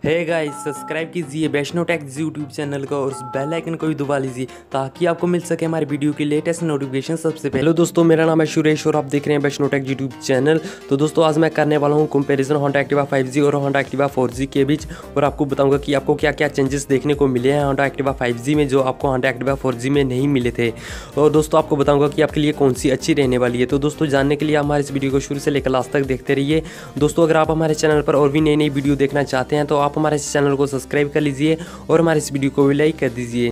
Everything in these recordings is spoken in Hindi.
हे गाइस, सब्सक्राइब कीजिए वैष्णो टेक्स यूट्यूब चैनल को और उस बेल आइकन को भी दबा लीजिए ताकि आपको मिल सके हमारी वीडियो की लेटेस्ट नोटिफिकेशन सबसे पहले। हेलो दोस्तों, मेरा नाम है सुरेश और आप देख रहे हैं वैष्णो टेक्स यूट्यूब चैनल। तो दोस्तों आज मैं करने वाला हूं कंपैरिजन होंडा एक्टिवा 5G और होंडा एक्टिवा 4G के बीच, और आपको बताऊंगा कि आपको क्या क्या चेंजेस देखने को मिले हैं होंडा एक्टिवा 5G में जो आपको होंडा एक्टिवा 4G में नहीं मिले थे। और दोस्तों आपको बताऊँगा कि आपके लिए कौन सी अच्छी रहने वाली है। तो दोस्तों जानने के लिए हमारे इस वीडियो को शुरू से लेकर लास्ट तक देखते रहिए। दोस्तों अगर आप हमारे चैनल पर और भी नई नई वीडियो देखना चाहते हैं तो आप हमारे इस चैनल को सब्सक्राइब कर लीजिए और हमारे इस वीडियो को भी लाइक कर दीजिए।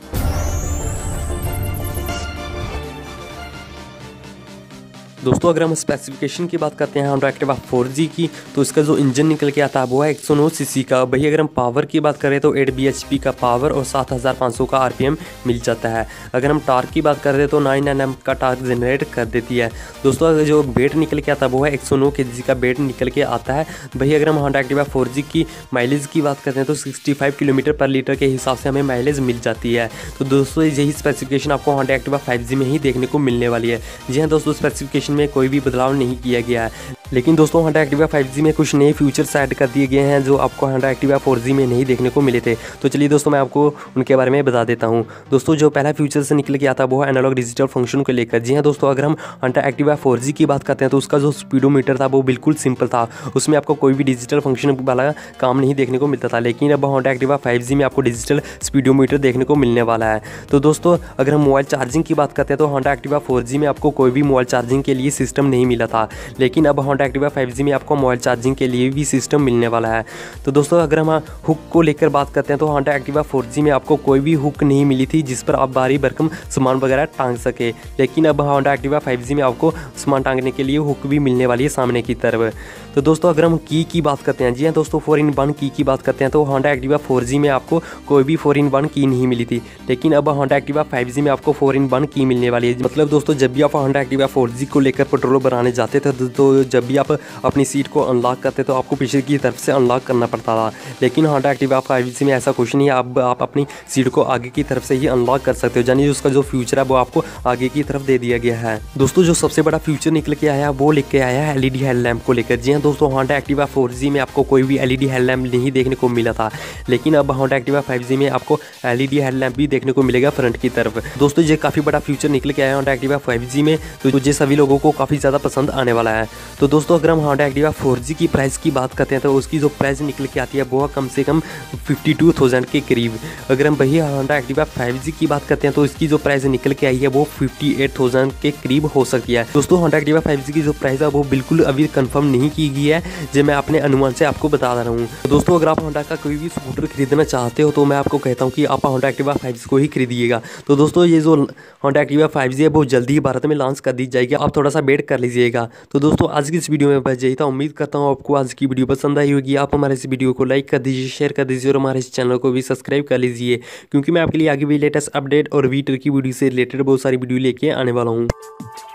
दोस्तों अगर हम स्पेसिफिकेशन की बात करते हैं होंडा एक्टिवा 4G की, तो इसका जो इंजन निकल के आता है वो है 109 सीसी का। वही अगर हम पावर की बात करें तो 8 bhp का पावर और 7500 का RPM मिल जाता है। अगर हम टार्क की बात करें तो 9 Nm का टार्क जनरेट कर देती है। दोस्तों अगर जो वेट निकल के आता है वो है 109 kg का वेट निकल के आता है। वही अगर हम होंडा एक्टिवा 4G की माइलेज की बात करते हैं तो 65 km/लीटर के हिसाब से हमें माइलेज मिल जाती है। तो दोस्तों यही स्पेसिफिकेशन आपको होंडा एक्टिवा 5G में ही देखने को मिलने वाली है। जी हाँ दोस्तों, स्पेसिफिकेशन में कोई भी बदलाव नहीं किया गया है, लेकिन दोस्तों होंडा एक्टिवा 5G में कुछ नए फीचर्स ऐड कर दिए गए हैं जो आपको होंडा एक्टिवा 4G में नहीं देखने को मिले थे। तो चलिए दोस्तों मैं आपको उनके बारे में बता देता हूं। दोस्तों जो पहला फीचर से निकल के आता है वो है एनालॉग डिजिटल फंक्शन को लेकर। जी हाँ दोस्तों, अगर हम होंडा एक्टिवा 4G की बात करते हैं तो उसका जो स्पीडोमीटर था वो बिल्कुल सिंपल था, उसमें आपको कोई भी डिजिटल फंक्शन वाला काम नहीं देखने को मिलता था। लेकिन अब होंडा एक्टिवा 5G में आपको डिजिटल स्पीडोमीटर देखने को मिलने वाला है। तो दोस्तों अगर हम मोबाइल चार्जिंग की बात करते हैं तो होंडा एक्टिवा 4G में आपको कोई भी मोबाइल चार्जिंग के लिए सिस्टम नहीं मिला था, लेकिन अब होंडा एक्टिवा 5G में आपको मोबाइल चार्जिंग के लिए भी सिस्टम मिलने वाला है। तो दोस्तों अगर हम हुक को लेकर बात करते हैं तो होंडा एक्टिवा 4G में आपको कोई भी हुक नहीं मिली थी जिस पर आप भारी भरकम सामान वगैरह टांग सके, लेकिन अब होंडा एक्टिवा 5G में आपको सामान टांगने के लिए हुक भी मिलने वाली है सामने की तरफ। तो दोस्तों अगर हम की बात करते हैं, जी हाँ दोस्तों 4-in-1 की बात करते हैं तो होंडा एक्टिवा 4G में आपको कोई भी 4-in-1 की नहीं मिली थी, लेकिन अब होंडा एक्टिवा 5G में आपको 4-in-1 की मिलने वाली है। मतलब दोस्तों जब भी आप होंडा एक्टिवा 4G को लेकर पेट्रोल भराने जाते थे तो जब भी आप अपनी सीट को अनलॉक करते तो आपको पीछे की तरफ से अनलॉक करना पड़ता था, लेकिन होंडा एक्टिवा 5G में ऐसा कुछ नहीं है। अब आप अपनी सीट को आगे की तरफ से ही अनलॉक कर सकते हो, यानी उसका जो फ्यूचर है वो आपको आगे की तरफ दे दिया गया है। दोस्तों जो सबसे बड़ा फ्यूचर निकल के आया वो लेके आया है LED हेडलैम्प को लेकर। जी हाँ दोस्तों, होंडा एक्टिवा 4G में आपको कोई भी LED हेडलैम्प नहीं देखने को मिला था, लेकिन अब होंडा एक्टिवा 5G में आपको LED हेडलैम्प भी देखने को मिलेगा फ्रंट की तरफ। दोस्तों ये काफ़ी बड़ा फ्यूचर निकल के आया होंडा एक्टिवा 5G में, तो ये सभी लोगों को काफ़ी ज़्यादा पसंद आने वाला है। तो दोस्तों अगर हम होंडा एक्टिवा 4G की प्राइस की बात करते हैं तो उसकी जो प्राइस निकल के आती है वो कम से कम 52,000 के करीब। अगर हम वही होंडा एक्टिवा 5G की बात करते हैं तो इसकी जो प्राइस निकल के आई है वो 58,000 के करीब हो सकती है। दोस्तों होंडा एक्टिवा 5G की जो प्राइस है वो बिल्कुल अभी कंफर्म नहीं की गई है, जो मैं अपने अनुमान से आपको बता रहा हूँ। तो दोस्तों अगर आप होंडा का कोई भी स्कूटर खरीदना चाहते हो तो मैं आपको कहता हूँ कि आप होंडा एक्टिवा 5G को ही खरीदिएगा। तो दोस्तों ये जो होंडा एक्टिवा 5G है वो जल्दी ही भारत में लॉन्च कर दी जाएगी, आप थोड़ा सा वेट कर लीजिएगा। तो दोस्तों आज की इस वीडियो में बस यही था। उम्मीद करता हूँ आपको आज की वीडियो पसंद आई होगी। आप हमारे इस वीडियो को लाइक कर दीजिए, शेयर कर दीजिए और हमारे इस चैनल को भी सब्सक्राइब कर लीजिए, क्योंकि मैं आपके लिए आगे भी लेटेस्ट अपडेट और वीटर की वीडियो से रिलेटेड बहुत सारी वीडियो लेके आने वाला हूँ।